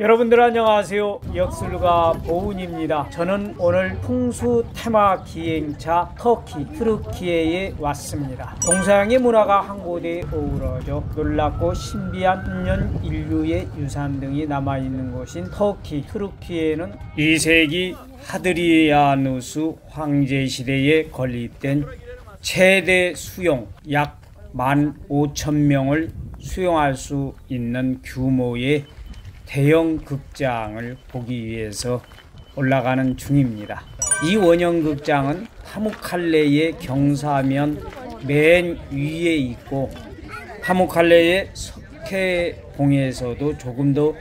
여러분들 안녕하세요. 역술가 보은입니다. 저는 오늘 풍수 테마 기행차 터키 트르키예에 왔습니다. 동서양의 문화가 한 곳에 어우러져 놀랍고 신비한 천년 인류의 유산 등이 남아있는 곳인 터키 트르키예는 2세기 하드리아누스 황제 시대에 건립된 최대 수용 약 15,000명을 수용할 수 있는 규모의 대형 극장을 보기 위해서 올라가는 중입니다. 이 원형 극장은 파무칼레의 경사면 맨 위에 있고 파무칼레의 석회봉에서도 조금 더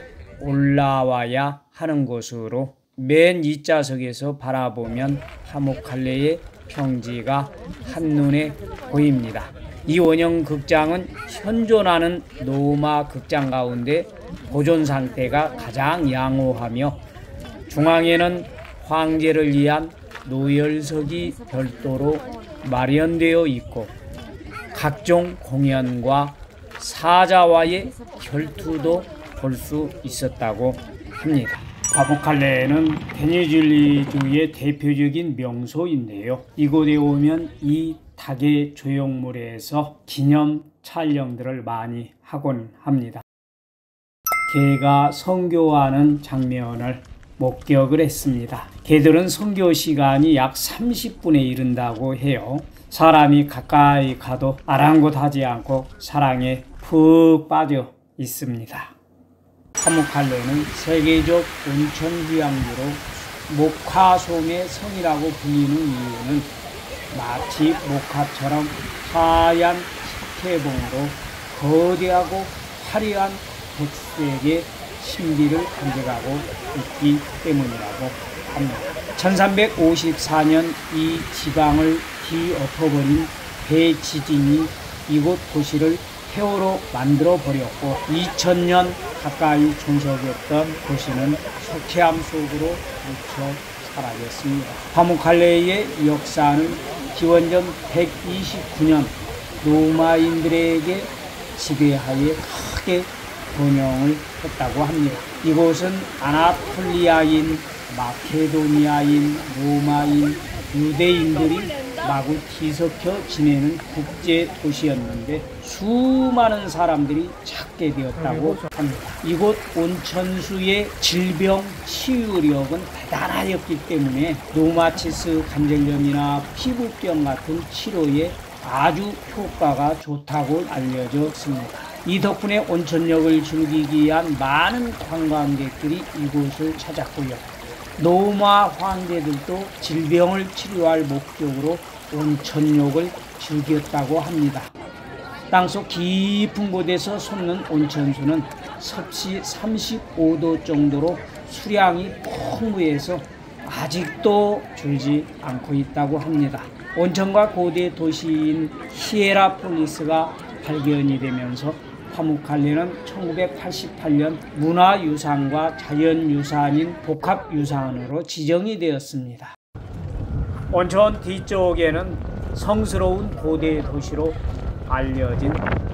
올라와야 하는 곳으로 맨 윗좌석에서 바라보면 파무칼레의 평지가 한눈에 보입니다. 이 원형 극장은 현존하는 로마 극장 가운데 보존 상태가 가장 양호하며 중앙에는 황제를 위한 노열석이 별도로 마련되어 있고 각종 공연과 사자와의 결투도 볼 수 있었다고 합니다. 파무칼레는 페니즐리주의 대표적인 명소인데요. 이곳에 오면 이 닭의 조형물에서 기념 촬영들을 많이 하곤 합니다. 개가 성교하는 장면을 목격을 했습니다. 개들은 성교 시간이 약 30분에 이른다고 해요. 사람이 가까이 가도 아랑곳하지 않고 사랑에 푹 빠져 있습니다. 파무칼레는 세계적 온천 휴양지로 모카솜의 성이라고 불리는 이유는 마치 모카처럼 하얀 석회봉으로 거대하고 화려한 백색의 신비를 간직하고 있기 때문이라고 합니다. 1354년 이 지방을 뒤엎어버린 대지진이 이곳 도시를 폐허로 만들어 버렸고 2000년 가까이 존속했던 도시는 석회암 속으로 묻혀 사라졌습니다. 파무칼레의 역사는 기원전 129년 로마인들에게 지배하에 크게 번영을 했다고 합니다. 이곳은 아나톨리아인, 마케도니아인, 로마인, 유대인들이 마구 뒤섞여 지내는 국제 도시였는데 수많은 사람들이 찾게 되었다고 합니다. 이곳 온천수의 질병 치유력은 대단하였기 때문에 로마티스 관절염이나 피부병 같은 치료에 아주 효과가 좋다고 알려졌습니다. 이 덕분에 온천욕을 즐기기 위한 많은 관광객들이 이곳을 찾았고요. 로마 황제들도 질병을 치료할 목적으로 온천욕을 즐겼다고 합니다. 땅속 깊은 곳에서 솟는 온천수는 섭씨 35도 정도로 수량이 풍부해서 아직도 줄지 않고 있다고 합니다. 온천과 고대 도시인 히에라폴리스가 발견이 되면서 파무칼레는 1988년 문화유산과 자연유산인 복합유산으로 지정이 되었습니다. 온천 뒤쪽에는 성스러운 고대 도시로 알려진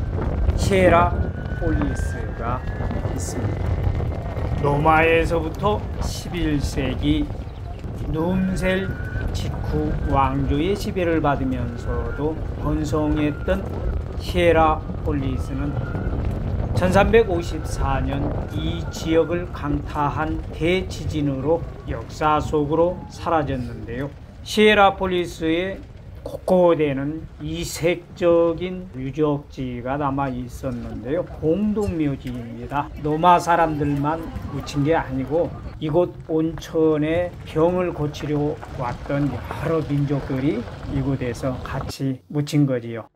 히에라폴리스가 있습니다. 로마에서부터 11세기 눔셀 직후 왕조의 지배를 받으면서도 번성했던 히에라폴리스는 1354년 이 지역을 강타한 대지진으로 역사 속으로 사라졌는데요. 히에라폴리스의 곳곳에는 이색적인 유적지가 남아 있었는데요. 공동묘지입니다. 로마 사람들만 묻힌 게 아니고 이곳 온천에 병을 고치려 왔던 여러 민족들이 이곳에서 같이 묻힌 거지요.